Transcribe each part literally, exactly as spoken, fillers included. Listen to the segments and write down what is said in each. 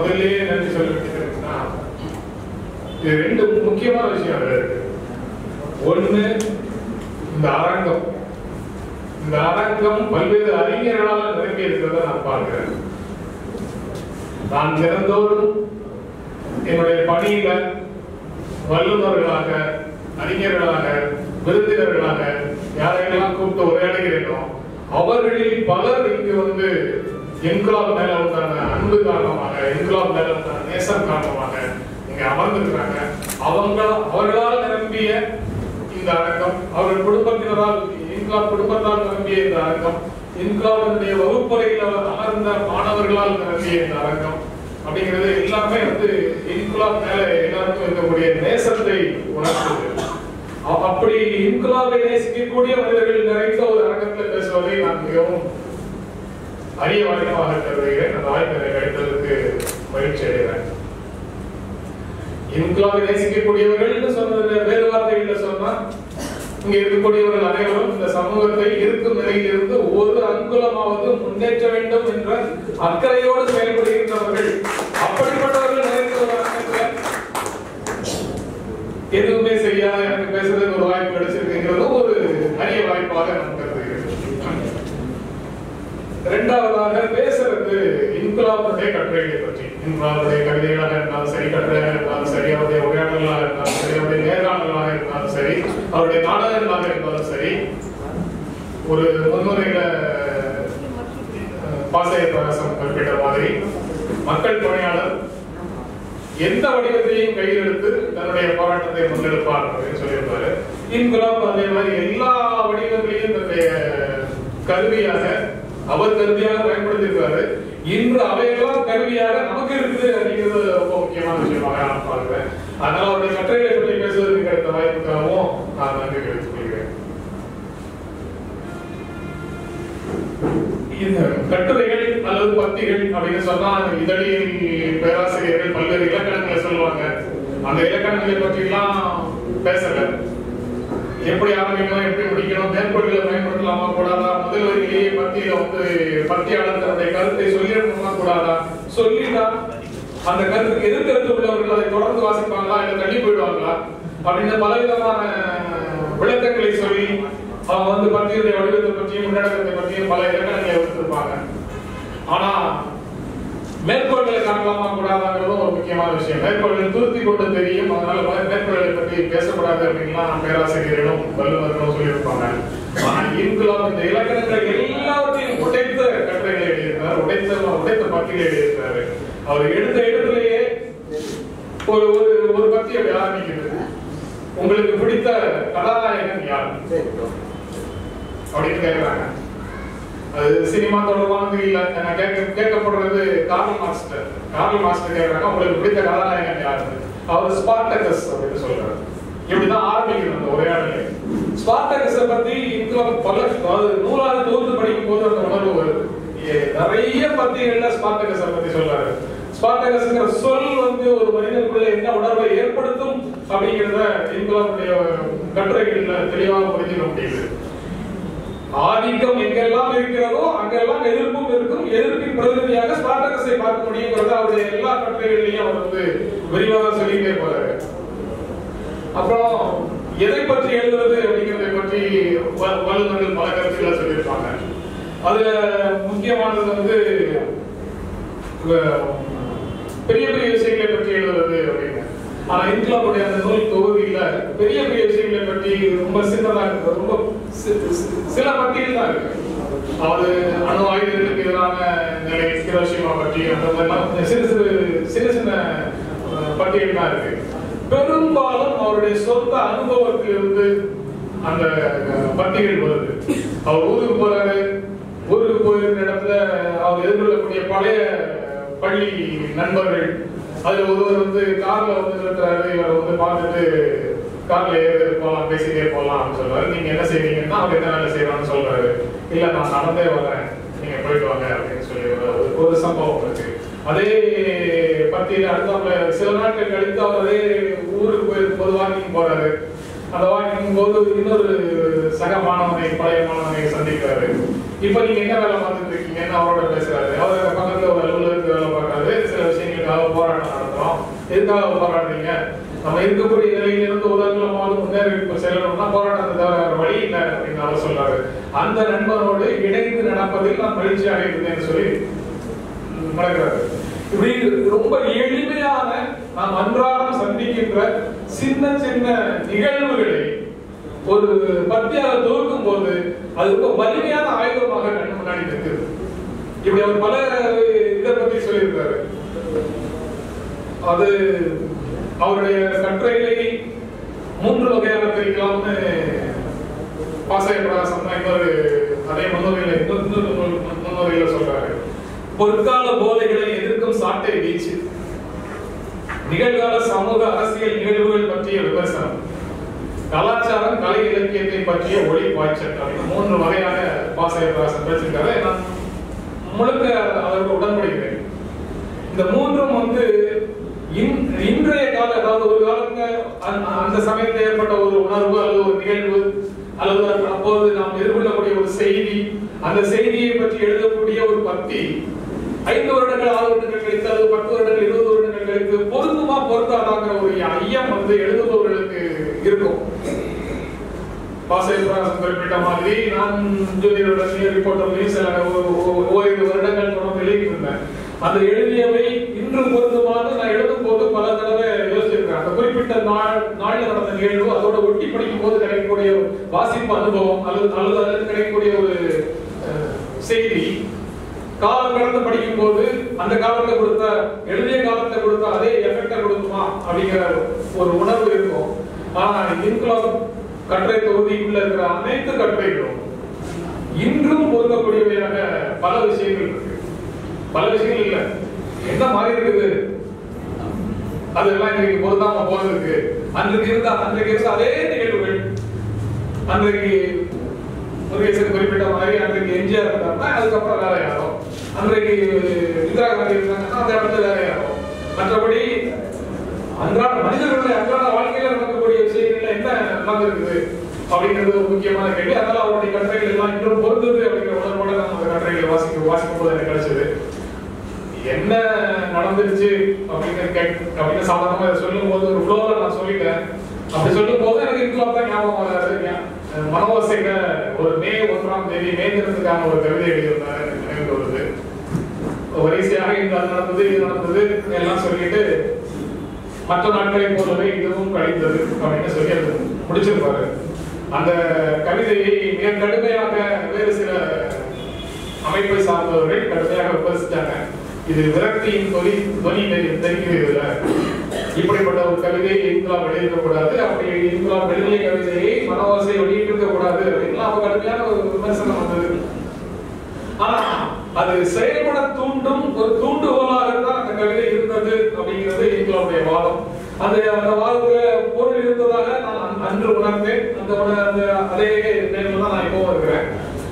முதல்லயே நன்றி சொல்ல வேண்டியதுன்னா இது ரெண்டு முக்கியமான விஷயம் அதுல இருக்கு. ஒண்ணு, இந்த அரங்கம் இந்த அரங்கம் பல்வேறு அறிஞர்களால் நிரம்பி இருக்கிறத நான் பார்க்கிறேன். நான் தினந்தோறும் என்னுடைய பணியில வல்லுநர்களாக, அறிஞர்களாக, விருந்தினர்களாக யாரையெல்லாம் கூப்பிட்டு உரையாடுகிறேனோ அவர்களில் பலர் இங்கு வந்து இன்குலாப் மேல உண்டான அன்பு காரணமாக, இன்குலாப் மேல உண்டான நேசம் காரணமாக இங்க அமர்ந்திருக்கிறாங்க. அவங்க அவர்களால் நிரம்பிய இந்த அரங்கம், அவர்கள் குடும்பத்தினரால், இன்குலாப் குடும்பத்தால் நிரம்பிய இந்த அரங்கம், இன்குலாபினுடைய வகுப்பறையில் அமர்ந்த மாணவர்களால் நிரம்பிய இந்த அரங்கம் அப்படிங்கிறது எல்லாமே வந்து இன்குலாப் மேல எல்லாருக்கும் இருக்கக்கூடிய நேசத்தை உணர்த்துது. அப்படி இன்குலாபை நேசிக்கக்கூடிய மனிதர்கள் நிறைந்த ஒரு அரங்கத்தில் பேசுவதை நான் மிகவும் அரிய வாய்ப்பாக கருதுகிறேன். அந்த வாய்ப்பை கிடைத்ததற்கு மகிழ்ச்சி அடைகிறேன். இன்குலாபை நேசிக்கக்கூடியவர்கள் சொன்னது வேறு வார்த்தைகள் சொன்னா, இங்க இருக்கக்கூடியவர்கள் அனைவரும் இந்த சமூகத்தை இருக்கும் நிலையிலிருந்து ஒரு அங்குலமாவது முன்னேற்ற வேண்டும் என்ற அக்கறையோடு செயல்படுகின்றவர்கள். அப்படிப்பட்டவர்கள் எதுவுமே செய்யாத எனக்கு பேசுறதுக்கு ஒரு வாய்ப்பு கிடைச்சிருக்குங்கிறது ஒரு அரிய வாய்ப்பாக நான் கருதுகிறேன். இரண்டாவதாக பேசுறது இன்குலாபுடைய கட்டுரைகளை பற்றி. இன்குலாபுடைய கவிதைகளாக இருந்தாலும் சரி, கட்டுரையாக இருந்தாலும் சரி, அவருடைய உரையாடலாக இருந்தாலும் சரி, அவருடைய நேர்காணலாக இருந்தாலும் சரி, அவருடைய நாடகங்களாக இருந்தாலும் சரி, ஒரு முன்னுரையில பாசைய பிரகாசம் குறிப்பிட்ட மாதிரி மக்கள் பணியாளர் எந்த வடிவத்தையும் கையில் எடுத்து தன்னுடைய போராட்டத்தை முன்னெடுப்பார் அப்படின்னு சொல்லியிருப்பாரு. இன்குலாப் அதே மாதிரி எல்லா வடிவங்களையும் தன்னுடைய கருவியாக, அவர் கருவியாக பயன்படுத்தியிருக்காரு. இன்று அவையெல்லாம் கருவியாக நமக்கு இருக்குது அப்படிங்கிறது ரொம்ப முக்கியமான விஷயமாக நான் பார்க்கிறேன். அதனால அவருடைய கட்டுரைகளை பற்றி பேசுவதற்கு கிடைத்த வாய்ப்புக்காகவும் நான் நன்றி தெரிவித்துக் கொள்கிறேன். இந்த கட்டுரைகள் அல்லது பத்திகள் அப்படின்னு சொன்னா இதழில் பேராசிரியர்கள் பல்வேறு இலக்கணங்களை சொல்லுவாங்க. அந்த இலக்கணங்களை பற்றி எல்லாம் பேசல. எப்படி ஆரம்பிக்கணும், எப்படி முடிக்கணும், மேற்கோள்களை பயன்படுத்தலாமா கூடாதா, முதல் வரியிலேயே பத்தியில வந்து பத்தியாளர் தன்னுடைய கருத்தை சொல்லிடணுமா கூடாதா, சொல்லிட்டா அந்த கருத்துக்கு எதிர்கருத்து உள்ளவர்கள் அதை தொடர்ந்து வாசிப்பாங்களா இல்ல தள்ளி போயிடுவாங்களா அப்படின்னு பலவிதமான விளக்கங்களை சொல்லி அவங்க வந்து பத்தியுடைய வடிவத்தை பற்றியும் உள்ளடக்கத்தை பற்றியும் பல இலக்கணங்களை வச்சிருப்பாங்க. ஆனா மேற்கோள்களை காணலாமா கூடாதாங்கிறதும் ஒரு முக்கியமான விஷயம். மேற்கோள்கள் துருத்தி கொண்டு தெரியும், அதனால மேற்கோள்களை பற்றி பேசக்கூடாது அப்படின்லாம் பேராசிரியர்களும் வல்லுநர்களும் சொல்லியிருப்பாங்க. ஆனா இன்குலாப் இந்த இலக்கணங்கள் எல்லாவற்றையும் உடைத்த கட்டுரைகளை எழுதியிருக்காரு, உடைத்த உடைத்த பத்திகளை எழுதியிருக்காரு. அவர் எடுத்த இடத்திலேயே ஒரு ஒரு பத்தி அப்படி ஆரம்பிக்கிறது. உங்களுக்கு பிடித்த கதாநாயகன் யார் அப்படின்னு கேட்கிறாங்க. அது சினிமா தொடர்பானது இல்ல, கேட்கப்படுறது கார்ல் மாஸ்டர். கார்ல் மாஸ்டர் கேட்கறாங்க, உங்களுக்கு பிடித்த கதாநாயகன் யாரு? அவர் ஸ்பார்டகஸ் அப்படின்னு சொல்றாரு. இப்படிதான் ஆரம்பிக்கணும் அந்த உரையாடலை. ஸ்பார்டகஸை பத்தி பல நூலாவது தொகுத்து படிக்கும் போது அந்த உணர்வு வருது. நிறைய பத்திகள்ல ஸ்பார்டகஸை பத்தி சொல்றாரு. ஸ்பார்டகஸ்ங்கிற சொல் வந்து ஒரு மனிதனுக்குள்ள என்ன உணர்வை ஏற்படுத்தும் அப்படிங்கிறத இன்குலாபுடைய கட்டுரைகள்ல தெளிவாக புரிஞ்சுக்க முடியுது. ஆதிக்கம் எங்கெல்லாம் இருக்கிறதோ அங்கெல்லாம் எதிர்ப்பும் இருக்கும். எதிர்ப்பின் பிரதிநிதியாக ஸ்பார்டகஸை பார்க்க முடியுங்கிறத அவருடைய எல்லா கட்டுரைகள்லையும் அவர் வந்து விரிவாக சொல்லிட்டே போறாரு. அப்புறம் எதை பற்றி எழுதுறது அப்படிங்கிறதை பற்றி வல்லுநர்கள் பல கருத்துக்களை சொல்லியிருப்பாங்க. அதுல முக்கியமானது வந்து பெரிய பெரிய விஷயங்களை பற்றி எழுதுறது அப்படின்னு. ஆனா இன்குலாபுடைய அந்த நூல் தொகுதியில பெரிய பெரிய விஷயங்களை பற்றி ரொம்ப சின்னதா இருக்கு, ரொம்ப சில பத்திகள் தான் இருக்கு. அது அணு ஆயுதங்களுக்கு எதிரான நிலை, ஹிரோஷிமா பற்றி அந்த மாதிரிலாம் சிறு சிறு சின்ன சின்ன பட்டியல் தான் இருக்கு. பெரும்பாலும் அவருடைய சொந்த அனுபவத்திலிருந்து அந்த பத்திகள் வருது. அவர் ஊருக்கு போறாரு, ஊருக்கு போயிருக்கிற இடத்துல அவர் எதிர்கொள்ளக்கூடிய பழைய பள்ளி நண்பர்கள், அதுல ஒருவர் வந்து கார்ல வந்து நிறுத்துறாரு. இவர் வந்து பார்த்துட்டு கார்ல ஏறி போகலாம், பேசிட்டே போகலாம் அப்படின்னு சொல்றாரு. நீங்க என்ன செய்வீங்கன்னா அவர் என்ன வேலை செய்யறான்னு சொல்றாரு. இல்ல நான் நடந்தே வரேன், நீங்க போயிட்டு வாங்க அப்படின்னு சொல்லி ஒரு சம்பவம் இருக்கு. அதே பத்தியில அடுத்த சில நாட்கள் கழித்து அவர் அதே ஊருக்கு போயிருக்கும் போது வாக்கிங் போறாரு. அந்த வாக்கிங் போது இன்னொரு சக மாணவனை, பழைய மாணவனை சந்திக்கிறாரு. இப்ப நீங்க என்ன வேலை பார்த்துட்டு இருக்கீங்கன்னு அவரோட பேசுறாரு. அவர் பக்கத்துல ஒரு அலுவலகத்துக்கு வேலை பார்க்கறாரு. சில விஷயங்களுக்காக போராட்டம் நடத்துறோம். எதுக்காக போராடுறீங்க? நம்ம இருக்கக்கூடிய நிலையிலிருந்து உலகமாவது முன்னேறி செல்லணும்னா போராட்டத்தை தவிர வழி இல்லை அப்படின்னு அவர் சொல்றாரு. அந்த நண்பனோடு இணைந்து நடப்பதில் நான் மகிழ்ச்சி அடைகிறேன்னு சொல்லி நடக்கிறாரு. இப்படி ரொம்ப எளிமையான நாம் அன்றாடம் சந்திக்கின்ற சின்ன சின்ன நிகழ்வுகளை ஒரு பத்தியாக தொகுக்கும் போது அது ரொம்ப வலிமையான ஆயுதமாக கண்ணு முன்னாடி இருக்குது. இப்படி அவர் பல இதை பத்தி சொல்லியிருக்காரு. அது அவருடைய கட்டுரைகளை மூன்று வகையாக பிரிக்கலாம்னு பாசய பிரகாசம் தான் இன்னொரு அதே முன்னுரையில இன்னொரு முன்னுரையில சொல்றாரு. பொற்கால போதைகளை எதிர்க்கும் சாட்டை வீச்சு, நிகழ்கால சமூக அரசியல் நிகழ்வுகள் பற்றிய விமர்சனம், கலாச்சாரம் கலை இலக்கியத்தை பற்றிய ஒளி பாய்ச்சல் அப்படின்னு மூன்று வகையான பாசய பிரகாசம் வச்சிருக்காரு. நான் முழுக்க அவருக்கு உடன்படுகிறேன். இந்த மூன்றும் வந்து இன்றைய கால, அதாவது ஒரு காலத்துல அந்த சமயத்தில் ஏற்பட்ட ஒரு உணர்வு அல்லது ஒரு நிகழ்வு அல்லது அப்போது நாம் எதிர்கொள்ளக்கூடிய ஒரு செய்தி, அந்த செய்தியை பற்றி எழுதக்கூடிய ஒரு பத்தி ஐந்து வருடங்கள் ஆறு வருடங்கள் கழித்து அல்லது பத்து வருடங்கள் இருபது வருடங்கள் கழித்து பொருந்துமா பொருத்தாதாங்கிற ஒரு ஐயம் வந்து எழுதுபவர்களுக்கு இருக்கும். பாசய பிரகாசம் குறிப்பிட்ட மாதிரி நான் ஜூனியர் ரிப்போர்ட்டர்லையும் சில ஓரிரு வருடங்கள் தொடர்ந்து எழுதியிருந்தேன். அந்த எழுதியவை இன்று பொருந்துமாறு நான் எழுதும் போது பல தடவை யோசிச்சிருக்கேன். அந்த குறிப்பிட்ட நாள் நாளில் நடந்த நிகழ்வு அதோட ஒட்டி படிக்கும் போது கிடைக்கக்கூடிய வாசிப்பு அனுபவம் அல்லது அல்லது அதில் கிடைக்கக்கூடிய ஒரு செய்தி காலம் கடந்து படிக்கும் போது அந்த காலத்தை கொடுத்த எழுதிய காலத்தை கொடுத்த அதே எஃபெக்டை கொடுக்குமா அப்படிங்கிற ஒரு உணர்வு இருக்கும். ஆனா இன்குலாப் கட்டுரை தொகுதிக்குள்ள இருக்கிற அனைத்து கட்டுரைகளும் இன்றும் பொருந்தக்கூடியவையாக பல விஷயங்கள் இருக்கு. பல விஷயங்கள் இல்ல, என்ன மாறி இருக்குது அதெல்லாம் இன்னைக்கு பொருந்தாம போறதுக்கு. அன்றைக்கு இருந்த அன்றைக்கு இருந்த அதே நிகழ்வுகள், அன்றைக்கு முருகேசன் குறிப்பிட்ட மாதிரி அன்றைக்கு எம்ஜிஆர் இருந்தாருன்னா அதுக்கப்புறம் வேற யாரோ, அன்றைக்கு இந்திரா காந்தி இருந்தாங்கன்னா அந்த இடத்துல வேற யாரோ. மற்றபடி அன்றாட மனிதர்களுடைய அன்றாட வாழ்க்கையில நடக்கக்கூடிய விஷயங்கள்ல என்ன நடந்திருக்குது அப்படிங்கிறது ஒரு முக்கியமான கேள்வி. அதனால அவருடைய கட்டுரைகள் எல்லாம் இன்னும் பொருந்தது அப்படிங்கிற உணர்வோட நம்ம கட்டுரைகளை வாசிக்க வாசிக்கும் போது எனக்கு கிடைச்சது. என்ன நடந்துருச்சு அப்படின்னு அப்படின்னு சாதாரணமா சொல்லும் போது ஒரு ஃப்ளோல நான் சொல்லிட்டேன். அப்படி சொல்லும் போது எனக்கு இன்குலாப் தான் ஞாபகம் வராது. மனோசைல ஒரு மே ஒன்றாம் தேதி மே தினத்துக்கான ஒரு கவிதை எழுதியிருந்தாரு, நினைவு வருது. வரிசையாக இங்க அது நடந்தது இது நடந்தது எல்லாம் சொல்லிட்டு மற்ற நாட்களை போலவே இதுவும் கழிந்தது அப்படின்னு சொல்லி அது முடிச்சிருப்பாரு. அந்த கவிதையை மிக கடுமையாக வேறு சில அமைப்பை சார்ந்தவர்கள் கடுமையாக விமர்சித்தாங்க. இது விரக்தியின் தொலி தொனி தெரிவிக்கவில்ல, இப்படிப்பட்ட ஒரு கவிதையை இன்குலாப் வெளியிடக்கூடாது, அப்படி இன்குலாப் எழுதிய கவிதையை மனோசை வெளியிட்டிருக்க கூடாது அப்படின்லாம் அவங்க கடுமையான ஒரு விமர்சனம் வந்தது. ஆனா அது செயல்பட தூண்டும் ஒரு தூண்டுகோலாக தான் அந்த கவிதை இருந்தது அப்படிங்கிறது இன்குலாபுடைய வாதம். அந்த அந்த வாதத்துல பொருள் இருந்ததாக நான் அன்று உணர்ந்தேன். அந்த அந்த அதே நினைவுல தான் நான் இப்போ இருக்கிறேன்.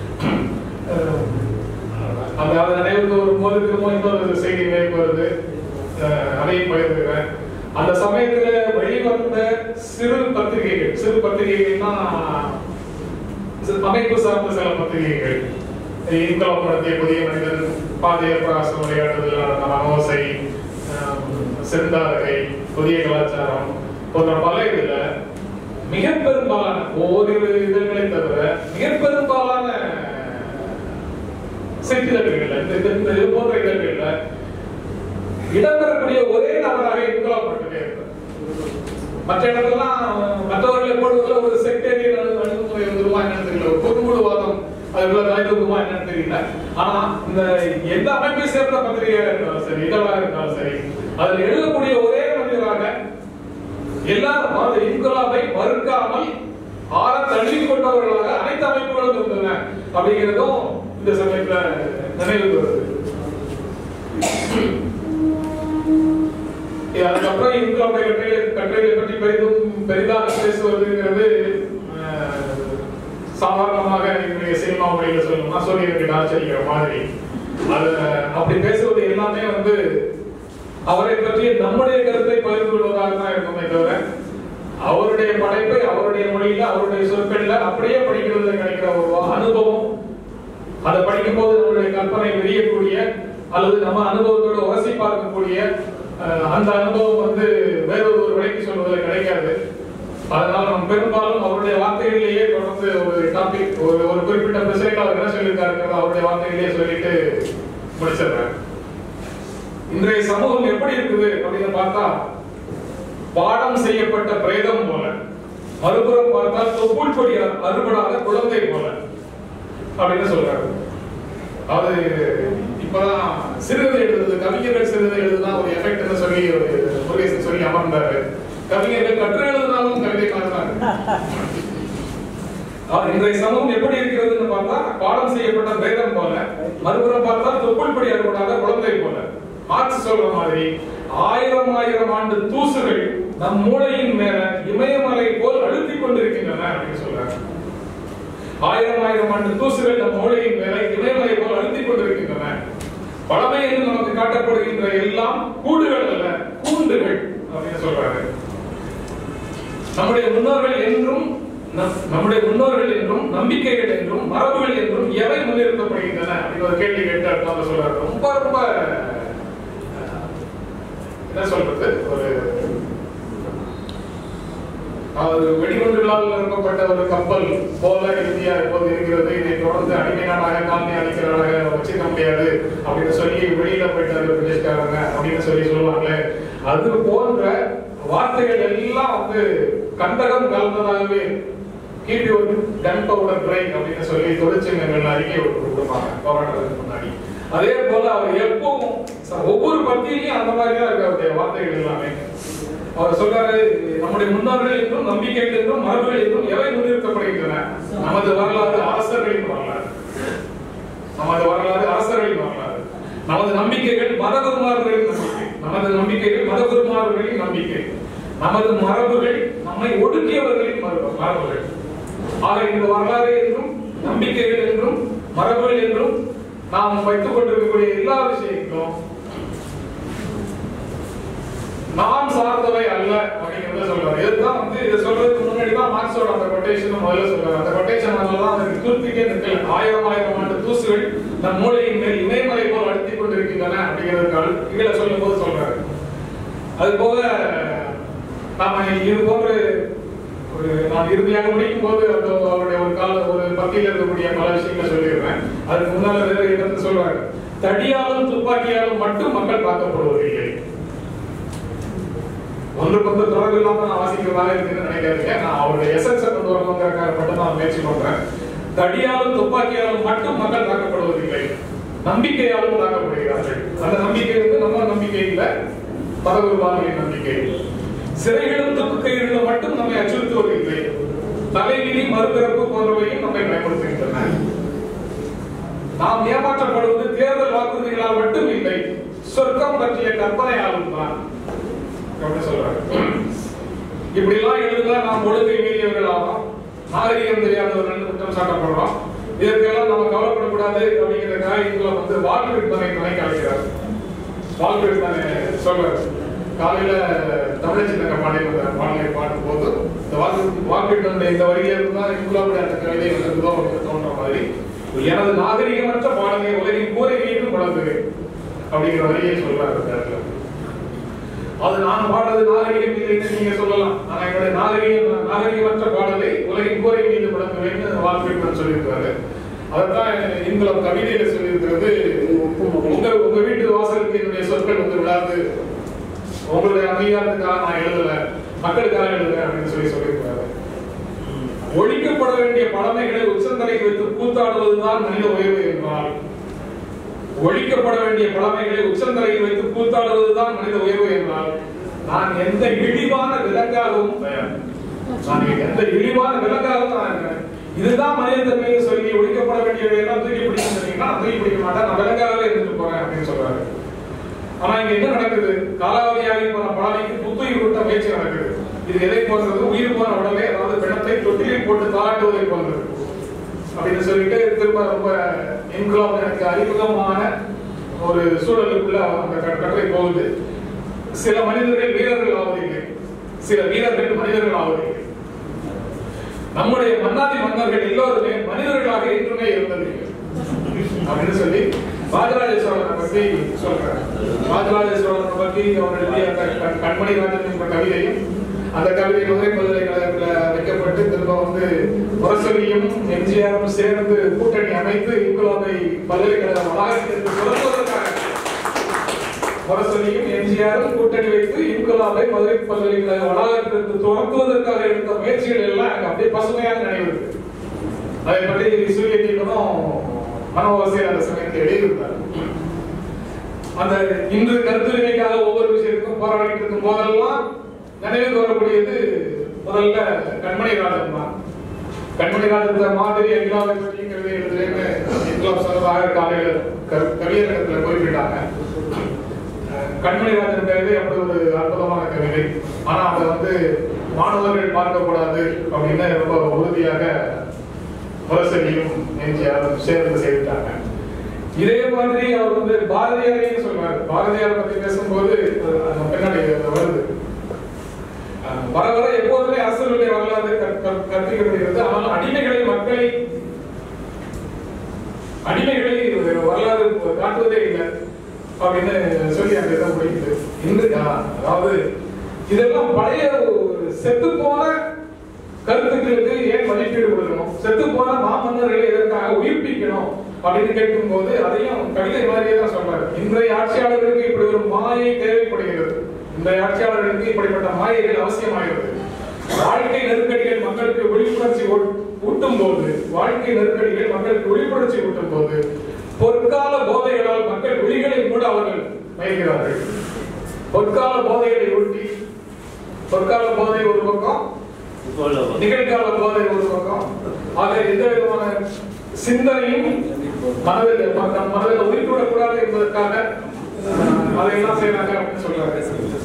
அந்த அதை நினைவுக்கு வரும்போது திரும்ப இன்னொரு செய்தி நினைவு வருது, அதையும் பகிர்ந்துக்கிறேன். அந்த சமயத்துல வெளிவந்த சிறு பத்திரிகைகள், சிறு பத்திரிகைகள்னா அமைப்பு சார்ந்த சில பத்திரிகைகள், இன்குலாப் நடத்திய புதிய மனிதன், பாதைய பிரகாசம் விளையாட்டுதல், மனோசை, செந்தாரகை, புதிய கலாச்சாரம் போன்ற பல இதுல மிக பெரும்பாலான ஓரிரு இதழ்களை தவிர மிக பெரும்பாலான செய்திதழ்கள்ல இந்த இது போன்ற இதழ்கள்ல இடம்பெறக்கூடிய ஒரே நபராக இன்குலாப் மட்டுமே இருப்பார். மற்ற இடங்கள்லாம் மற்றவர்களை போடுவதில் ஒரு செக்டேரியன் அணுகுமுறை வந்துருமா என்னன்னு தெரியல, ஒரு பொதுமுழுவாதம் அதுக்குள்ள தலைத்துக்குமா என்னன்னு தெரியல. ஆனா இந்த எந்த அமைப்பை சேர்ந்த பத்திரிகையாக இருந்தாலும் சரி, இதழாக இருந்தாலும் சரி, அதில் எழுதக்கூடிய ஒரே மனிதராக எல்லாரும் அந்த இன்குலாபை மறுக்காமல் ஆற தள்ளி கொண்டவர்களாக அனைத்து அமைப்புகளும் இருந்தன அப்படிங்கிறதும் இந்த சமயத்துல நினைவுக்கு வருது. அதுக்கப்புறம் இன்குலாபுடைய கட்டுரை கட்டுரைகளை பற்றி பெரிதும் பெரிதாக பேசுவதுங்கிறது சாதாரணமாக என்னுடைய சினிமா மொழியில சொல்லணும்னா சோனியருக்கு ஆச்சரிக்கிற மாதிரி. அது அப்படி பேசுவது எல்லாமே வந்து அவரை பற்றி நம்முடைய கருத்தை பகிர்ந்து கொள்வதாக தான் இருக்குமே தவிர அவருடைய படைப்பை அவருடைய மொழியில அவருடைய சொற்கள்ல அப்படியே படிக்கிறது கிடைக்கிற ஒரு அனுபவம், அதை படிக்கும் போது நம்மளுடைய கற்பனை விரியக்கூடிய அல்லது நம்ம அனுபவத்தோட உரசி பார்க்கக்கூடிய அந்த அனுபவம் வந்து வேறொரு ஒரு விலைக்கு சொல்வதில் கிடைக்காது. அதனால நம்ம பெரும்பாலும் அவருடைய வார்த்தைகளிலேயே தொடர்ந்து ஒரு டாபிக் ஒரு ஒரு குறிப்பிட்ட பிரச்சனைகள் அவர் என்ன சொல்லியிருக்காருங்கிறத அவருடைய வார்த்தைகளிலேயே சொல்லிட்டு முடிச்சிடுறேன். இன்றைய சமூகம் எப்படி இருக்குது அப்படின்னு பார்த்தா, பாடம் செய்யப்பட்ட பிரேதம் போல, மறுபுறம் பார்த்தால் தொப்புள் கொடி அறுபடாத குழந்தை போல அப்படின்னு சொல்றாரு. அது இப்பதான் சிறுகதை எழுதுது, கவிஞர்கள் சிறுகதை எழுதுனா ஒரு எஃபெக்ட் சொல்லி ஒரு முருகேசன் சொல்லி அமர்ந்தாரு. கவிஞர்கள் கற்று எழுதினாலும் கவிதை காட்டுறாங்க. இன்றைய சமூகம் எப்படி இருக்கிறதுன்னு பார்த்தா, பாடம் செய்யப்பட்ட பிரேதம் போல, மறுபுறம் பார்த்தா தொப்புள் கொடி அறுபடாத குழந்தை போல. மார்க்ஸ் சொல்ற மாதிரி ஆயிரம் ஆயிரம் ஆண்டு தூசுகள் நம் மூளையின் மேல இமயமலை போல் அழுத்திக் கொண்டிருக்கின்றன அப்படின்னு சொல்றாங்க. ஆயிரம் ஆயிரம் ஆண்டு தூசுகள் நம் மூளையின் மேல இமயமலை போல் அழுத்திக் கொண்டிருக்கின்றன. பழமை என்று நமக்கு காட்டப்படுகின்ற எல்லாம் கூடுகள் அல்ல, கூண்டுகள் அப்படின்னு சொல்றாரு. நம்முடைய முன்னோர்கள் என்றும் நம்முடைய முன்னோர்கள் என்றும் நம்பிக்கைகள் என்றும் மரபுகள் என்றும் எவை முன்னிறுத்தப்படுகின்றன அப்படின்னு ஒரு கேள்வி கேட்டு அடுத்த சொல்றாரு. ரொம்ப ரொம்ப என்ன சொல்றது, ஒரு வெடிகுண்டுகளால் நிரப்பப்பட்ட ஒரு கப்பல் போல இந்தியா இப்போது இருக்கிறது. இதை தொடர்ந்து அடிமை நாடாக காலனி அடிக்கிறாங்க, வச்சுக்க முடியாது அப்படின்னு சொல்லி வெளியில போயிட்டாரு பிரிட்டிஷ்காரங்க அப்படின்னு சொல்லி சொல்லுவாங்களே, அது போன்ற வார்த்தைகள் எல்லாம் வந்து கண்டகம் கலந்ததாகவே கீழே ஒரு கன் பவுடர் ட்ரை அப்படின்னு சொல்லி தொழிற்சங்கங்கள் அறிக்கை கொடுப்பாங்க போராட்டத்துக்கு முன்னாடி. அதே போல அவர் எப்பவும் ஒவ்வொரு பத்தியிலையும் அந்த மாதிரிதான் இருக்கு அவருடைய வார்த்தைகள் எல்லாமே. அவர் சொல்றாரு, நம்முடைய முன்னோர்கள் என்றும் நம்பிக்கைகள் என்றும் மரபுகள் என்றும் எவை முன்னிறுத்தப்படுகின்றன? நமது வரலாறு அரசர்களின் வரலாறு, நமது வரலாறு அரசர்களின் வரலாறு. நமது நம்பிக்கைகள் மதகுருமார்களின் நம்பிக்கை, நமது நம்பிக்கைகள் மதகுருமார்களின் நம்பிக்கை. நமது மரபுகள் நம்மை ஒடுக்கியவர்களின் மரபுகள். ஆக இந்த வரலாறு என்றும் நம்பிக்கைகள் என்றும் மரபுகள் என்றும் நாம் வைத்துக் கொண்டிருக்கக்கூடிய எல்லா விஷயங்களும் நாம் சார்ந்தவை அல்ல அப்படிங்கிறத சொல்றாரு. இதுதான் வந்து இதை சொல்றதுக்கு முன்னாடி தான் மார்க்ஸோட அந்த கொட்டேஷன் முதல்ல சொல்றாரு. அந்த கொட்டேஷனாலதான் அதுக்கு துருத்திக்கே நிற்கல. ஆயிரம் ஆயிரம் ஆண்டு தூசுகள் நம் மூளையின் மேல் இமயமலை போல் அழுத்திக் கொண்டிருக்கின்றன அப்படிங்கிறதுக்காக கீழே சொல்லும் போது சொல்றாரு. அது போக நாம இது போன்று ஒரு நான் இறுதியாக முடிக்கும் போது அவருடைய ஒரு கால ஒரு பத்தியில் இருக்கக்கூடிய பல விஷயங்களை சொல்லிடுறேன். அதுக்கு முன்னால வேற இடத்துல சொல்றாரு, தடியாலும் துப்பாக்கியாலும் மட்டும் மக்கள் தாக்கப்படுவதில்லை. ஒன்று பத்து தொடர்பு இல்லாம நான் வாசிக்கிறதாக இருக்குன்னு நினைக்காதீங்க. நான் அவருடைய எசன்ஸை கொண்டு வரணுங்கிறக்காக மட்டும் நான் முயற்சி பண்றேன். தடியாலும் துப்பாக்கியாலும் மட்டும் மக்கள் தாக்கப்படுவதில்லை, நம்பிக்கையாலும் தாக்கப்படுகிறார்கள். அந்த நம்பிக்கை வந்து நம்ம நம்பிக்கை இல்ல, மதகுருவார்களின் நம்பிக்கை. சிறைகளும் துப்பு கைகளும் மட்டும் நம்மை அச்சுறுத்துவதில்லை, தலைவிதி மறுபிறப்பு போன்றவையும் நம்மை பயன்படுத்துகின்றன. நாம் ஏமாற்றப்படுவது தேர்தல் வாக்குறுதிகளால் மட்டும் இல்லை, சொர்க்கம் பற்றிய கற்பனையாலும் தான் சொல்றாரு. இப்படி எல்லாம் எழுதுனா நாம் ஒழுங்கை மீறியவர்கள் ஆகும், நாகரிகம் தெரியாதவர்கள் குற்றம் சாட்டப்படுறோம். இதற்கெல்லாம் நம்ம கவலைப்படக்கூடாது அப்படிங்கிறதுக்காக இவங்களை வந்து வாழ்க்கை விற்பனை துணைக்கு அழைக்கிறார். வாழ்க்கை விற்பனை சொல்றாரு. காலையில தமிழச்சித்தங்க பாடிய பாடலை பாடும் போது இந்த வாக்கு வாக்கு இந்த வரியில இருந்தால் இங்குலாவுடைய அந்த கவிதை வந்திருந்தோ தோன்ற மாதிரி, எனது நாகரிகமற்ற பாடலை உலகின் கூரை மீண்டும் வளர்ந்துவேன் அப்படிங்கிற வரியை சொல்றாரு. அது நான் பாடுறது நாகரிகம் இல்லைன்னு நீங்க சொல்லலாம், ஆனா என்னுடைய நாகரிகம் நாகரிகமற்ற பாடலை உலகின் கூரை மீது வளர்ந்துவேன்னு வாழ்க்கை சொல்லியிருக்காரு. அதான் இங்குலம் கவிதையில சொல்லியிருக்கிறது, உங்க உங்க வீட்டு வாசலுக்கு என்னுடைய சொற்கள் வந்து விடாது, உங்களுடைய அங்கீகாரத்துக்காக நான் எழுதல, மக்களுக்காக எழுதுறேன் அப்படின்னு சொல்லி சொல்லியிருக்காரு. ஒழிக்கப்பட வேண்டிய பழமைகளை உச்சந்தலைக்கு வைத்து கூத்தாடுவதுதான் மனித உயர்வு என்றால், ஒழிக்கப்பட வேண்டிய பழமைகளை உச்சந்தலையில் வைத்து கூத்தாடுவதுதான் மனித உயர்வு என்றால், நான் எந்த இழிவான விலங்காகவும் தயார், நான் எந்த இழிவான விலங்காகவும் நான் இருக்கிறேன். இதுதான் மனித தன்மையை சொல்லி ஒழிக்கப்பட வேண்டியவை எல்லாம் தூக்கி பிடிக்கும் சொன்னீங்கன்னா தூக்கி பிடிக்க மாட்டேன், நான் விலங்காகவே இருந்துட்டு போறேன் அப்படின்னு சொல்றாரு. ஆனா இங்க என்ன நடக்குது, காலாவதியாகி போன பழமைக்கு புத்துயிர் விட்ட முயற்சி நடக்குது. இது எதை போன்றது, உயிர் போன உடனே அதாவது பிணத்தை தொட்டிலில் போட்டு தாளாட்டுவதை போன்றது அப்படின்னு சொல்லிட்டு திரும்ப ரொம்ப இன்குலாம் எனக்கு அறிமுகமான ஒரு சூழலுக்குள்ள அந்த கட்டுரை போகுது. சில மனிதர்கள் வீரர்கள் ஆவதில்லை, சில வீரர்கள் மனிதர்கள் ஆவதில்லை. நம்முடைய மன்னாதி மன்னர்கள் எல்லோருமே மனிதர்களாக என்றுமே இருந்ததில்லை அப்படின்னு சொல்லி ராஜராஜ சோழனை பற்றி சொல்றாரு. ராஜராஜ சோழனை பற்றி அவர் எழுதிய அந்த கண்மணி ராஜன் என்ற கவிதையும், அந்த கவிதை மதுரை பல்கலைக்கழகத்தில் வைக்கப்பட்டு திரும்ப வந்து முரசொலியும் எம்ஜிஆரும் சேர்ந்து கூட்டணி அமைத்து இன்குலாபை பல்கலைக்கழக வளாகத்திற்கு துறப்பதற்காக முரசொலியும் எம்ஜிஆரும் கூட்டணி வைத்து இன்குலாபை மதுரை பல்கலைக்கழக வளாகத்திற்கு துறக்குவதற்காக எடுத்த முயற்சிகள் எல்லாம் எனக்கு அப்படியே பசுமையாக நினைவுருக்கு. அதை பற்றி சூரிய தீபனும் மனோவாசியர் அந்த சமயத்தில் எழுதியிருந்தார். அந்த இன்று கருத்துரிமைக்காக ஒவ்வொரு விஷயத்துக்கும் போராடிட்டு இருக்கும் போதெல்லாம் நினைவுக்கு வரக்கூடியது முதல்ல கண்மணி ராஜன் தான். கண்மணி ராஜன் மாதிரி இன்குலாபை பற்றி கவிதை எழுதுறேன்னு இன்குலாப் சொன்னதாக காலையில் கவியரங்கத்தில் குறிப்பிட்டாங்க. கண்மணி ராஜன் கவிதை அப்படி ஒரு அற்புதமான கவிதை. ஆனா அதை வந்து மாணவர்கள் பார்க்கக்கூடாது அப்படின்னு ரொம்ப உறுதியாக முரசொலியும் எம்ஜிஆரும் சேர்ந்து செய்துட்டாங்க. இதே மாதிரி அவர் வந்து பாரதியாரையும் சொல்றாரு. பாரதியார் பத்தி பேசும்போது பின்னாடி வருது, வர வர எப்போதுமே அரசர்களுடைய வரலாறு கற்பிக்கப்படுகிறது. ஆனால் அடிமைகளை மக்களை அடிமைகளை வரலாறு காட்டுவதே இல்லை அப்படின்னு சொல்லி அந்த இதை முடிக்குது. இன்று அதாவது இதெல்லாம் பழைய செத்து போன கருத்துக்களுக்கு ஏன் மதிப்பீடு கொடுக்கணும், செத்து போன மாமன்னர்களை எதற்காக உயிர்ப்பிக்கணும் அப்படின்னு கேட்கும் போது அதையும் கவிதை மாதிரியே தான் சொல்றாரு. இன்றைய ஆட்சியாளர்களுக்கு இப்படி ஒரு மாயை தேவைப்படுகிறது. இன்றைய ஆட்சியாளர்களுக்கு இப்படிப்பட்ட மாயைகள் அவசியமாகிறது. வாழ்க்கை நெருக்கடிகள் மக்களுக்கு விழிப்புணர்ச்சி ஊட்டும் போது வாழ்க்கை நெருக்கடிகள் மக்களுக்கு விழிப்புணர்ச்சி ஊட்டும் போது பொற்கால போதைகளால் மக்கள் விழிகளை மூட அவர்கள் மயக்கிறார்கள். பொற்கால போதைகளை ஊட்டி, பொற்கால போதை ஒரு பக்கம், நிகழ்கால போதை ஒரு பக்கம், ஆக எந்த விதமான சிந்தனையும் மனதில் மனதில் உயிர்விடக்கூடாது என்பதற்காக அதையெல்லாம் செய்யறாங்க அப்படின்னு சொல்றாங்க.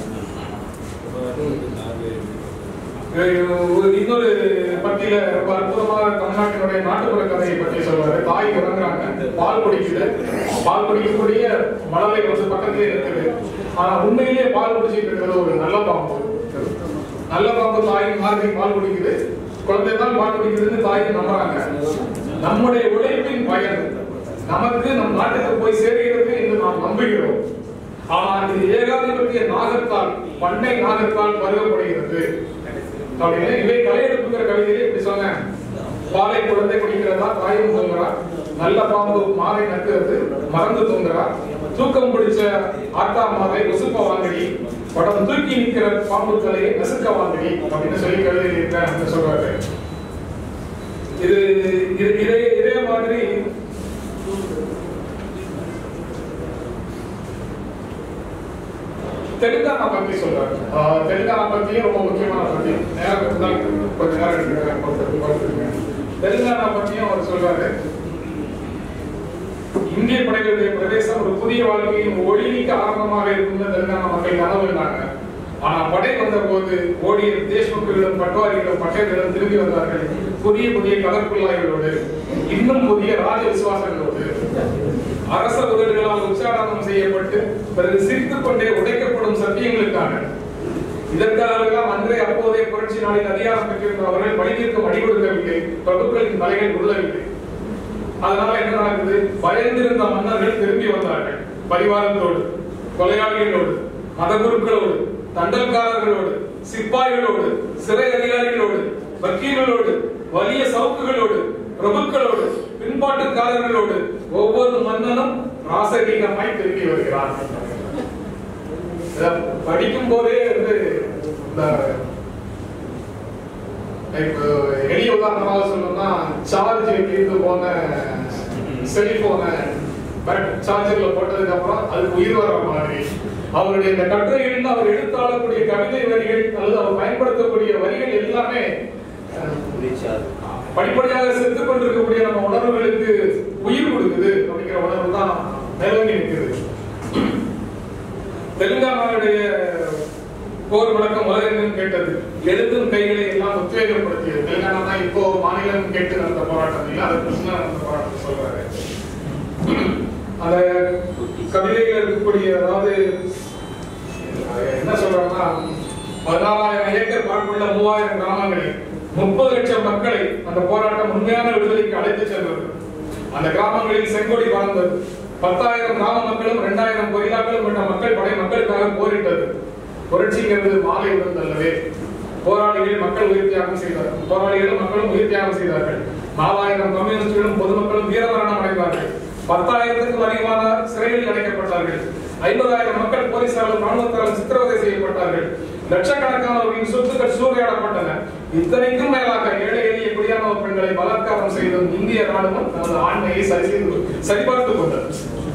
இன்னொரு பத்தியில ரொம்ப அற்புதமாக தமிழ்நாட்டினுடைய நாட்டுப்புற கதையை பற்றி சொல்றாரு. தாய் இறங்குறாங்க, பால் குடிக்குது, பால் குடிக்கக்கூடிய மழலை வந்து பக்கத்திலே இருக்குது. ஆனா உண்மையிலேயே பால் குடிச்சிட்டு இருக்கிறது ஒரு நல்ல பாம்பு. நல்ல பாம்பு தாயின் மாதிரி பால் குடிக்குது, குழந்தை தான் பால் குடிக்குதுன்னு தாயை நம்புறாங்க. நம்முடைய உழைப்பின் பயன் நமக்கு நம் நாட்டுக்கு போய் சேர்கிறது என்று நாம் நம்புகிறோம். ஆனால் இது ஏகாதிபத்திய நாகத்தால், பண்ணை நாகத்தால் பருகப்படுகிறது அப்படின்னு இவை கலையெடுப்புங்கிற கவிதையிலே இப்படி சொன்னேன். பாலை குழந்தை குடிக்கிறதா தாயும் தூங்குறா, நல்ல பாம்பு மாலை நக்குறது மறந்து தூங்குறா, தூக்கம் பிடிச்ச ஆட்டா மாலை உசுப்ப வாங்கடி, படம் தூக்கி நிற்கிற பாம்பு தலையை நசுக்க வாங்கடி அப்படின்னு சொல்லி கவிதையில் இருக்க சொல்றாரு. இது இதே இதே மாதிரி தெலுங்கானா பத்தி சொல்றாரு. தெலுங்கானா பத்தியும் ரொம்ப முக்கியமான பத்தி, நேரம் கொஞ்ச நேரம் எடுத்துக்கிறேன். தெலுங்கானா பத்தியும் அவர் சொல்றாரு. இந்திய படைகளுடைய பிரதேசம் ஒரு புதிய வாழ்க்கையின் ஒளிக்கு ஆரம்பமாக இருக்கும் தெலுங்கானா மக்கள் கனவுனாங்க. ஆனா படை வந்த போது ஓடிய தேஷ்முக்களிடம், பட்வாரிகளிடம், பட்டேலிடம் திரும்பி வந்தார்கள் புதிய புதிய கலர்குள்ளாய்களோடு, இன்னும் புதிய ராஜ விசுவாசங்களோடு. அரச உதவிகளால் உச்சாரணம் செய்யப்பட்டு பிறகு சிரித்துக் கொண்டே உடைக்கப்படும் சத்தியங்களுக்காக. இதற்காக அன்றே அப்போதைய புரட்சி நாளில் அதிகாரம் பெற்றிருந்த அவர்கள் பணிவிற்கும் அடி கொடுக்கவில்லை, பிரபுக்களின் தலைகள் உள்ளவில்லை. அதனால என்ன நடக்குது, பயந்திருந்த மன்னர்கள் திரும்பி வந்தார்கள் பரிவாரத்தோடு, கொலையாளிகளோடு, மதகுருக்களோடு, தண்டல்காரர்களோடு, சிப்பாய்களோடு, சிறை அதிகாரிகளோடு, வக்கீல்களோடு, வலிய சவுக்குகளோடு, பிரபுக்களோடு, பின்பாட்டுக்காரர்களோடு ஒவ்வொரு மன்னனும் ராசகீகமாய் திரும்பி வருகிறார். படிக்கும் போதே வந்து எளிய உதாரணமாக சொல்லணும்னா, சார்ஜ் தீர்ந்து போன செல்போனை சார்ஜர்ல போட்டதுக்கு அப்புறம் அதுக்கு உயிர் வர மாதிரி அவருடைய இந்த கட்டுரைகளில் அவர் எடுத்தாளக்கூடிய கவிதை வரிகள் அல்லது அவர் பயன்படுத்தக்கூடிய வரிகள் எல்லாமே படிப்படியாக செத்துக் கொண்டிருக்கக்கூடிய நம்ம உணர்வுகளுக்கு உயிர் கொடுக்குது அப்படிங்கிற உணர்வு தான் மேலோங்கி நிற்கிறது. தெலுங்கானாவுடைய போர் வழக்கம் உலகெங்கும் கேட்டது, எழுத்தும் கைகளை எல்லாம் உத்வேகப்படுத்தியது. தெலுங்கானா தான் இப்போ மாநிலம் கேட்டு நடந்த போராட்டம் இல்லை, அது கிருஷ்ணா நடந்த போராட்டம் சொல்றாரு. அந்த கவிதைகள் இருக்கக்கூடிய, அதாவது என்ன சொல்றாங்கன்னா, பதினாலாயிரம் ஏக்கர் பரப்புள்ள மூவாயிரம் கிராமங்களில் முப்பது லட்சம் மக்களை அந்த போராட்டம் உண்மையான விடுதலைக்கு அழைத்து சென்றது. அந்த கிராமங்களில் செங்கொடி வாழ்ந்தது, பத்தாயிரம் கிராம மக்களும் இரண்டாயிரம் கொரில்லாக்களும் கொண்ட மக்கள் படை மக்களுக்காக போரிட்டது. புரட்சிங்கிறது மாலை உடன் அல்லவே. போராளிகள் மக்கள் உயிர் தியாகம் செய்தார்கள். போராளிகளும் மக்களும் உயிர் தியாகம் செய்தார்கள். நாலாயிரம் கம்யூனிஸ்டுகளும் பொதுமக்களும் வீரமரணம் அடைந்தார்கள். பத்தாயிரத்துக்கும் அதிகமான சிறைகளில் அடைக்கப்பட்டார்கள். ஐம்பதாயிரம் மக்கள் போலீசாரும் ராணுவத்தாலும் சித்திரவதை செய்யப்பட்டார்கள். லட்சக்கணக்கானவர்களின் சொத்துக்கள் சூறையாடப்பட்டன. இத்தனைக்கும் மேலாக ஏழை எளிய குடியான பெண்களை பலாத்காரம் செய்தும் இந்திய ராணுவம் தனது ஆண்மையை சரி செய்து சரிபார்த்துக் கொண்டது.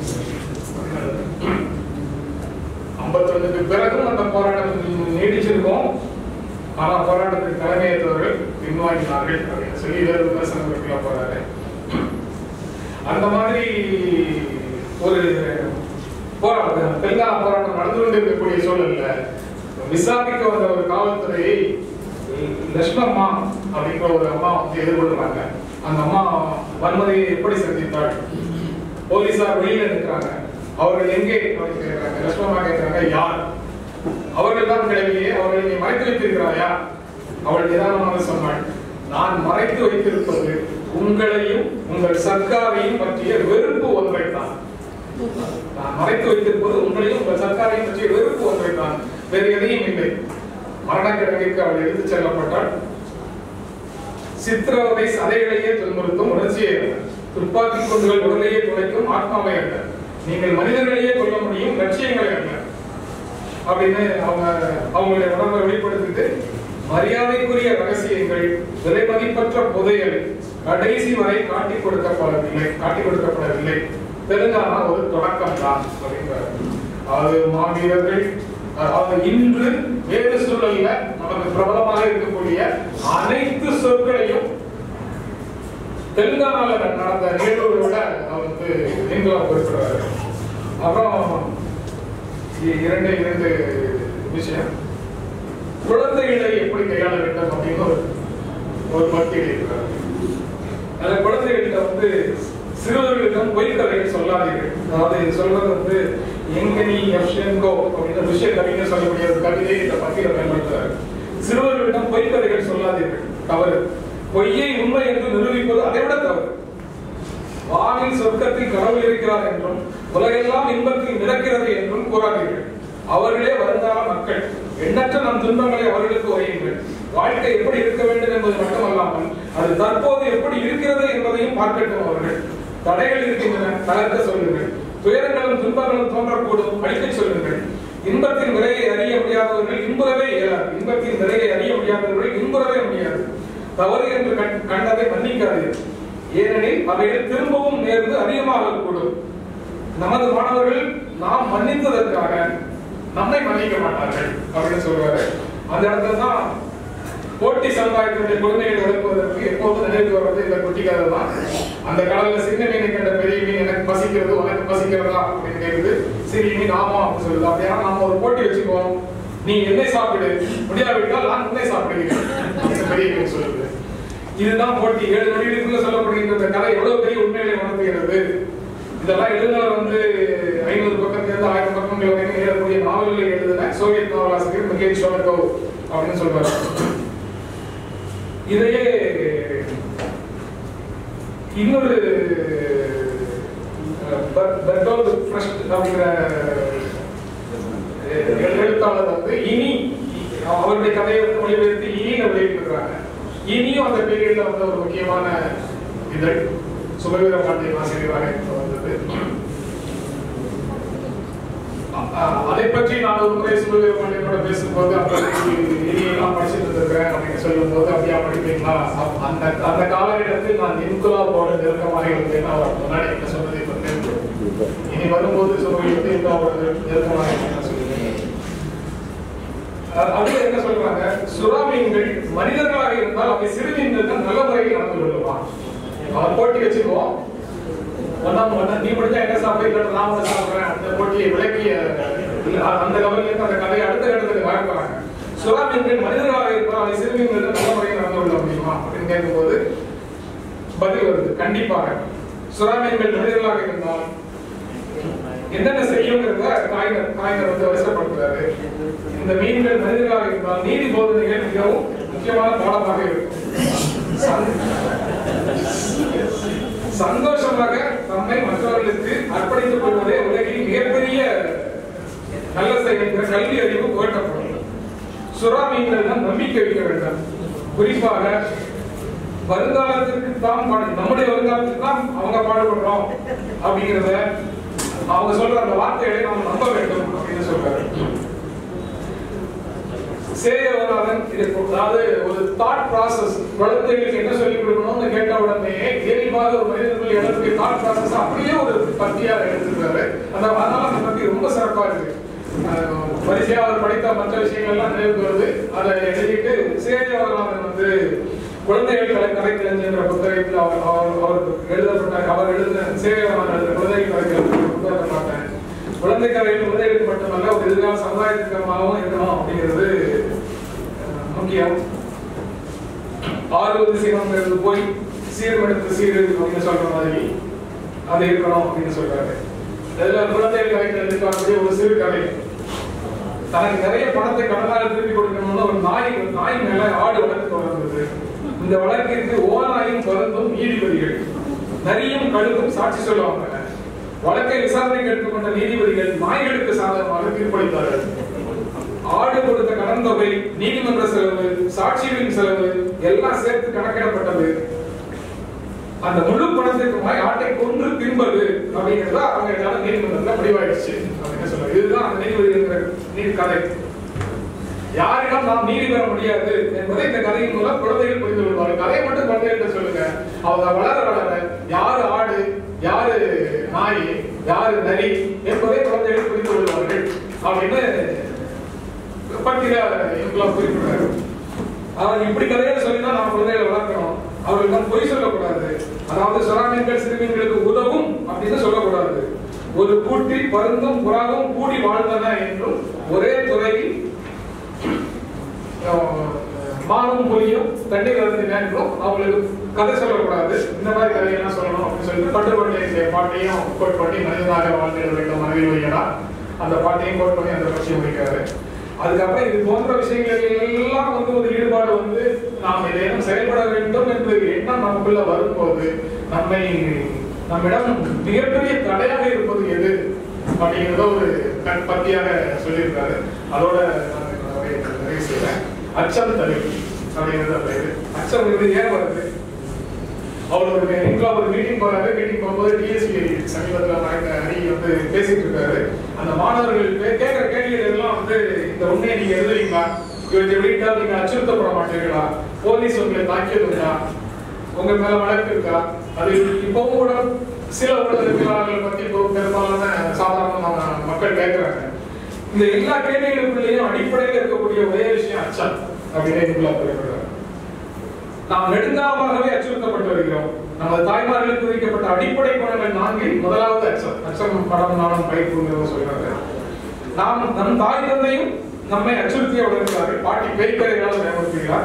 ஐம்பத்தி ரெண்டுக்கு பிறகும் அந்த போராட்டம் நீடிச்சிருக்கும். ஆனா போராட்டத்திற்கு தலைமையேற்றவர்கள் பின்வாங்கினார்கள் அப்படின்னு சொல்லி வேறு விமர்சனம் போறாரு. அந்த மாதிரி ஒரு போராட்டம் தெலுங்கானா போராட்டம் நடந்து கொண்டிருக்கக்கூடிய சூழல்ல விசாரிக்க வந்த ஒரு காவல்துறையை லட்சுமம்மா அப்படிங்கிற ஒரு அம்மா வந்து எதிர்கொள்றாங்க. அந்த அம்மா வன்முறையை எப்படி சந்தித்தாள்? போலீசார் வெளியில நிற்கிறாங்க. அவர்கள் எங்கே அப்படின்னு கேட்கிறாங்க. லட்சுமம்மா கேட்கிறாங்க, யார்? அவர்கள் தான் கிளவியே, அவர்கள் நீ மறைத்து வைத்திருக்கிறாயா? அவள் நிதானமாக சொன்னாள், நான் மறைத்து வைத்திருப்பது உங்களையும் உங்கள் சர்க்காரையும் பற்றிய வெறுப்பு ஒன்றைத்தான். நான் மறைத்து வைத்திருப்பது உங்களையும் உங்கள் சர்க்காரையும் பற்றிய வெறுப்பு ஒன்றைத்தான், வேறு எதையும் இல்லை. மரணக்கிடங்கிற்கு அவள் எடுத்துச் செல்லப்பட்டாள். சித்திரவதை சதைகளையே துன்புறுத்தும் உணர்ச்சியே அல்ல, துப்பாக்கி குண்டுகள் உடலையே துளைக்கும் ஆத்மாவை அல்ல, நீங்கள் மனிதர்களையே கொல்ல முடியும் லட்சியங்களை அல்ல அப்படின்னு அவங்க அவங்களுடைய உணர்வை வெளிப்படுத்திட்டு, மரியாதைக்குரிய ரகசியங்கள் விலை மதிப்பற்ற புதையல் கடைசி வரை காட்டிக் கொடுக்கப்படவில்லை காட்டிக் கொடுக்கப்படவில்லை தெலுங்கானா ஒரு தொடக்கம் தான் அப்படின்றார். அது மாவீரர்கள், அதாவது இன்று வேறு சூழல்ல நமக்கு பிரபலமாக இருக்கக்கூடிய அனைத்து சொற்களையும் தெலுங்கானால நடந்த நிகழ்வுகளோட அவர் வந்து நீங்களாக குறிப்பிடுறாரு. அப்புறம் இரண்டு இரண்டு விஷயம், குழந்தைகளை எப்படி கையாள வேண்டும் அப்படின்னு ஒரு மத்தியில் இருக்கிறார். அந்த குழந்தைகிட்ட வந்து சிறுவர்களிடம் பொய்க்கதைகள் சொல்லாதீர்கள். அதாவது இது சொல்றது வந்து எங்கனி எஃப்ஷென்கோ அப்படின்ற விஷய கவிஞர் சொல்லக்கூடிய ஒரு கவிதையை இந்த பத்தியில் பயன்படுத்துறாரு. சிறுவர்களிடம் பொய்க்கதைகள் சொல்லாதீர்கள், தவறு. பொய்யை உண்மை என்று நிரூபிப்பது அதை விட தவறு. வானில் சொர்க்கத்தில் கடவுள் இருக்கிறார் என்றும் உலகெல்லாம் இன்பத்தில் மிதக்கிறது என்றும் கூறாதீர்கள். அவர்களே வருங்கால மக்கள். எண்ணற்ற நம் துன்பங்களை அவர்களுக்கு உரையுங்கள். வாழ்க்கை எப்படி இருக்க வேண்டும் என்பது மட்டுமல்லாமல் அது தற்போது எப்படி இருக்கிறது என்பதையும் பார்க்கட்டும். அவர்கள் தடைகள் இருக்கின்றன, தளர்த்த சொல்லுங்கள். துயரங்களும் துன்பங்களும் தோன்றக்கூடும், அழிக்க சொல்லுங்கள். இன்பத்தின் விலையை அறிய முடியாதவர்கள் இன்புறவே இயலாது. இன்பத்தின் விலையை அறிய முடியாதவர்கள் இன்புறவே முடியாது. தவறு என்று கண்டதை மன்னிக்காதீர்கள், ஏனெனில் அவைகள் திரும்பவும் நேர்ந்து அதிகமாக கூடும். நமது மாணவர்கள் நாம் மன்னித்ததற்காக நம்மை மன்னிக்க மாட்டார்கள் அப்படின்னு சொல்றாரு. அந்த இடத்துல தான் போட்டி சமுதாயத்தினுடைய கொடுமைகளை விளக்குவதற்கு எப்போதும் நினைவு வர்றது இந்த குட்டி கதை தான். அந்த கடல்ல சின்ன மீனை கண்ட பெரிய மீன் எனக்கு பசிக்கிறது உனக்கு பசிக்கிறதா அப்படின்னு கேட்குது. சிறிய மீன் ஆமா அப்படின்னு சொல்லுது. அப்படியா நாம ஒரு போட்டி வச்சுக்குவோம், நீ என்னை சாப்பிடு, முடியாவிட்டால் நான் உன்னை சாப்பிடுகிறேன் அப்படின்னு பெரிய மீன் சொல்லுது. இதுதான் போட்டி. ஏழு நொடிகளுக்குள்ள சொல்லப்படுகின்ற இந்த கதை எவ்வளவு பெரிய உண்மைகளை உணர்த்துகிறது. இதெல்லாம் எழுதினவர் வந்து ஐநூறு பக்கத்திலிருந்து ஆயிரம் பக்கங்கள் வரைக்கும் எழுதக்கூடிய நாவல்களை எழுதின சோவியத் நாவலாசிரியர் மிகேல் ஷோலகோவ் அப்படின்னு சொல்றாரு. இதையே இன்னொரு அப்படிங்கிற எழுத்தாளர் வந்து இனி அவருடைய கதையை மொழிபெயர்த்து இனின்னு வெளியிட்டிருக்கிறாங்க. இனியும் அந்த பீரியட்ல வந்து ஒரு முக்கியமான இதழ் சுபவீர பாண்டியன் ஆசிரியராக வந்தது. அதை பற்றி நான் ஒரு முறை சுபவீர பாண்டியனோட பேசும்போது இனியெல்லாம் படிச்சுட்டு இருக்கிறேன் அப்படின்னு சொல்லும் போது அப்படியா படிப்பீங்களா, அந்த அந்த காலகட்டத்தில் நான் இன்குலாபோட நெருக்கமாக இருந்தேன் அவர் முன்னாடி என்ன சொன்னதை பற்றி இனி வரும்போது சுபவீரத்தை இன்குலாபோட நெருக்கமாக இருந்தேன் சொல்லுவேன். அது என்ன சொல்றாங்க, சுறாமீன்கள் மனிதர்களாக இருந்தால் அவை சிறுமீன்கள் தான் நல்ல முறையில் நடந்து கொள்ளுவான். அவன் போட்டி வச்சுக்குவோம், ஒன்னாம் ஒன்னா நீ முடிஞ்சா என்ன சாப்பிட நான் ஒண்ணு சாப்பிடுறேன், அந்த போட்டியை விளக்கிய அந்த கவலையிலிருந்து அந்த கதையை அடுத்த கட்டத்துக்கு வளர்க்கிறாங்க. சுறாமீன்கள் மனிதர்களாக இருப்பால் அவை சிறுமீன்கள் நல்ல முறையில் நடந்து கொள்ள முடியுமா அப்படின்னு கேட்கும்போது பதில் வருது, கண்டிப்பாக. சுறாமீன்கள் மனிதர்களாக இருந்தால் என்னென்ன செய்யுங்கிறத காய்கர் காய்கர் வந்து அவசரப்படுத்துறாரு. இந்த மீன்கள் மனிதர்களாக இருந்தால் நீதி போதனைகள் மிகவும் முக்கியமான பாடமாக இருக்கும். சந்தோஷமாக தம்மை மற்றவர்களுக்கு அர்ப்பணித்துக் கொள்வதே உலகில் மிகப்பெரிய நல்ல செயல். கல்வி அறிவு புகட்டப்படும். சுறா மீன்களிடம் நம்பிக்கை வைக்க வேண்டும். குறிப்பாக வருங்காலத்திற்கு தான் நம்முடைய வருங்காலத்துக்கு தான் அவங்க பாடுபடுறோம் அப்படிங்கிறத அவங்க சொல்ற அந்த வார்த்தைகளை நாம் நம்ப வேண்டும் அப்படின்னு சொல்றாரு. சேயவராதன் அதாவது ஒரு தாட் ப்ராசஸ், குழந்தைகளுக்கு என்ன சொல்லிக் கொடுக்கணும்னு கேட்ட உடனே இயல்பாக ஒரு மனிதர்கள் எழுதக்கூடிய தாட் ப்ராசஸ் அப்படியே ஒரு பத்தியா எடுத்துருக்காரு. அந்த அதனால அந்த பத்தி ரொம்ப சிறப்பா இருக்கு. வரிசையா அவர் படித்த மற்ற விஷயங்கள் எல்லாம் நினைவுக்கு வருது. அதை எழுதிட்டு சேயவராதன் வந்து குழந்தைகள் கலை கலைக்கலைஞர் என்ற புத்தகத்தில் அவர் அவருக்கு எழுதப்பட்ட அவர் எழுதின சேயவராதன் எழுதின குழந்தைகள் கலைக்கலைஞர் புத்தகத்தை பார்த்தேன். குழந்தை கலையில் குழந்தைகளுக்கு மட்டுமல்ல ஒரு எதிர்கால சமுதாயத்திற்காகவும் இருக்கணும் அப்படிங்கிறது முக்கியம். ஆறுவது சீரங்கிறது போய் சீர்மெடுத்து சீர் அப்படின்னு சொல்ற மாதிரி அது இருக்கணும் அப்படின்னு சொல்றாரு. இதுல குழந்தைகள் கலைஞர்களுக்கு வரக்கூடிய ஒரு சிறு கதை. தனக்கு நிறைய பணத்தை கடனாக திருப்பி கொடுக்கணும்னு ஒரு நாய் நாய் மேல ஆடு வளர்த்து வளர்ந்தது. இந்த வழக்கிற்கு ஓநாயும் பருந்தும் நீதிபதிகள், நரியும் கழுகும் சாட்சி சொல்லுவாங்க. வழக்கை விசாரணைக்கு எடுத்துக்கொண்ட நீதிபதிகள் நாய்களுக்கு சாதகமாக தீர்ப்பளித்தார்கள். ஆடு கொடுத்த கடன் தொகை, நீதிமன்ற செலவு, சாட்சிகளின் செலவு எல்லாம் சேர்த்து கணக்கிடப்பட்டது. அந்த முழு பணத்திற்குமாய் ஆட்டை கொன்று தின்பது அப்படிங்கிறத அவங்க எல்லாரும் நீதிமன்றத்தில் முடிவாயிடுச்சு அப்படின்னு சொல்றாங்க. இதுதான் அந்த நீதிபதிகள் நீதி கதை. யாரிடம் நாம் நீதி பெற முடியாது என்பதை இந்த கதையின் மூலம் குழந்தைகள் புரிந்து கொள்வார்கள். கதையை மட்டும் குழந்தைகிட்ட சொல்லுங்க. அவங்க வளர வளர யாரு ஆடு, யாரு நாய், யாரு நரி என்பதை குழந்தைகள் புரிந்து கொள்வார்கள் அப்படின்னு பட்டியல குறிப்பிட்டாரு. அவர் இப்படி கதையை சொல்லிதான் நாம் குழந்தைகளை வளர்க்கணும். அவர்கள் பொய் சொல்லக்கூடாது. அதாவது சுறாமீன்கள் சிறுமீன்களுக்கு உதவும் அப்படின்னு சொல்லக்கூடாது. ஒரு கூட்டில் பருந்தும் புறாவும் கூடி வாழ்ந்தன என்றும் ஒரே துறையில் மாவும் புலியும் தண்ணீர் அருந்தின என்றும் அவங்களுக்கு கதை சொல்லக்கூடாது. இந்த மாதிரி கதையெல்லாம் சொல்லணும் அப்படின்னு சொல்லிட்டு பட்டுக்கொண்டே பாட்டையும் கோட் பண்ணி மனிதனாக வாழ்ந்திட வேண்டும் மனைவி வையடா அந்த பாட்டையும் கோட் பண்ணி அந்த பட்சியை முடிக்கிறாரு. அதுக்கப்புறம் இது போன்ற விஷயங்கள் எல்லாம் வந்து ஒரு ஈடுபாடு வந்து நாம் ஏதேனும் செயல்பட வேண்டும் என்று எண்ணம் நமக்குள்ள வரும்போது நம்மை நம்மிடம் மிகப்பெரிய தடையாக இருப்பது எது அப்படிங்கிறத ஒரு பத்தியாக சொல்லியிருக்காரு. அதோட நிறைவு செய்யறேன். அச்சம் தலை அப்படிங்கிறது அந்த இது அச்சம் ஏன் வருது? அவர் ஒரு ஒரு மீட்டிங் போறாரு. மீட்டிங் போகும்போது டிஎஸ்பி சமீபத்தில் அணி வந்து பேசிட்டு இருக்காரு. அந்த மாணவர்கள் கேட்கிற கேள்விகள் எல்லாம் வந்து இந்த உண்மையை நீங்க எழுதுவீங்களா, இவற்றை வெளியிட்டால் நீங்க அச்சுறுத்தப்பட மாட்டீங்களா, போலீஸ் உங்களை தாக்கியதுங்களா, உங்க மேல வழக்கு இருக்கா, அது இப்பவும் கூட சில ஊடகவியலாளர்கள் பத்தி பெரும்பாலான சாதாரண மக்கள் கேட்கிறாங்க. இந்த எல்லா கேள்விகளுக்குள்ளேயும் அடிப்படையில் இருக்கக்கூடிய ஒரே விஷயம் அச்சம் அப்படின்னு நாம் நெடுங்காலமாகவே அச்சுறுத்தப்பட்டு வருகிறோம். நமது தாய்மார்களுக்கு விதிக்கப்பட்ட அடிப்படை குணங்கள் நான்கில் முதலாவது அச்சம். அச்சம் படம் நானும் பயிர்ப்பு சொல்றாங்க. நாம் நம் தாய் தந்தையும் நம்மை அச்சுறுத்திய வளர்க்கிறார்கள். பாட்டி பேய்கரைகளால் பயமுறுத்துகிறார்.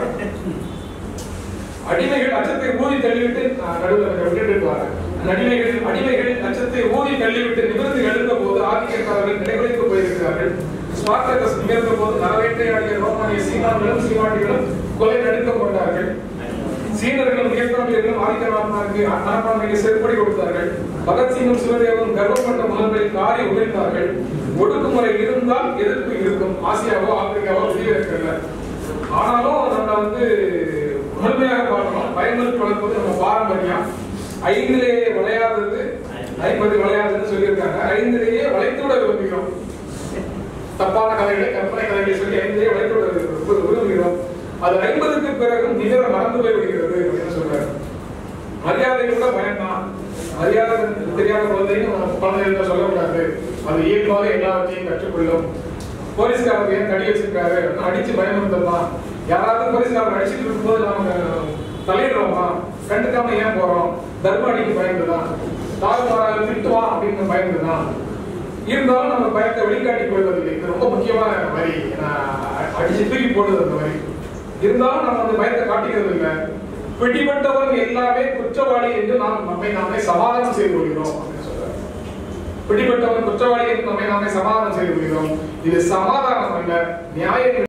அடிமைகள் அச்சத்தை ஊதி தள்ளிவிட்டு நடுவில் விட்டுட்டு அடிமைகள் அடிமைகள் அச்சத்தை ஊதி தள்ளிவிட்டு நிமிர்ந்து எழுந்த போது ஆதிக்கக்காரர்கள் நிலைகுலைத்து போயிருக்கிறார்கள். ஸ்பார்டகஸ் நிகழ்ந்த போது நரவேட்டையாடிய ரோமானிய சீனான்களும் சீமாட்டிகளும் கொலை நடுக்கம் கொண்டார்கள். சீனர்களும் வியட்நாமியர்களும் ஆதிக்க மனப்பான்மைக்கு செருப்படி கொடுத்தார்கள். பகத்சிங்கும் சிவதேவனும் கர்வம் கொண்ட முதல்களில் காரி உமிழ்ந்தார்கள். ஒடுக்குமுறை இருந்தால் எதிர்ப்பு இருக்கும். ஆசியாவோ ஆப்பிரிக்காவோ விதிவிலக்கல்ல. ஆனாலும் நம்ம வந்து முழுமையாக பார்க்கணும். பயன்படுத்தி வளர்ப்பது நம்ம பாரம்பரியம். ஐந்திலேயே விளையாடுறது ஐம்பது விளையாடுதுன்னு சொல்லியிருக்காங்க. ஐந்திலேயே வளைத்து விட விரும்புகிறோம். தப்பான கதைகளை கற்பனை கதைகளை சொல்லி ஐந்திலேயே வளைத்து விட விரும்புகிறோம். அது ஐம்பதுக்கு பிறகு நிகர மறந்து போய் விடுகிறது அப்படின்னு சொல்றாரு. மரியாதை கூட பயன்தான். மரியாதை தெரியாத குழந்தையும் குழந்தைகள் சொல்லக்கூடாது. அது இயல்பாக எல்லாவற்றையும் கற்றுக்கொள்ளும். போலீஸ்காரர் ஏன் தடி வச்சிருக்காரு அடிச்சு பயமுறுத்தலாம். யாராவது போலீஸ்காரர் அடிச்சுட்டு இருக்கும்போது நாம தலையிடுறோமா, கண்டுக்காம ஏன் போறோம்? தர்மடிக்கு பயந்துதான், தாழ்வாராக திட்டுவான் அப்படின்னு பயந்துதான். இருந்தாலும் நம்ம பயத்தை வெளிக்காட்டி கொள்வதில்லை. இது ரொம்ப முக்கியமான வரி. அடிச்சு தூக்கி போடுது அந்த வரி. இருந்தாலும் நம்ம அந்த பயத்தை காட்டிக்கிறது இல்லை. பிடிபட்டவன் எல்லாமே குற்றவாளி என்று நாம் நம்மை நாமே சமாதானம் செய்து கொள்கிறோம் அப்படின்னு சொல்றாரு. பிடிபட்டவன் குற்றவாளி என்று நம்மை நாமே சமாதானம் செய்து கொள்கிறோம். இது சமாதானம் அல்ல, நியாயம்.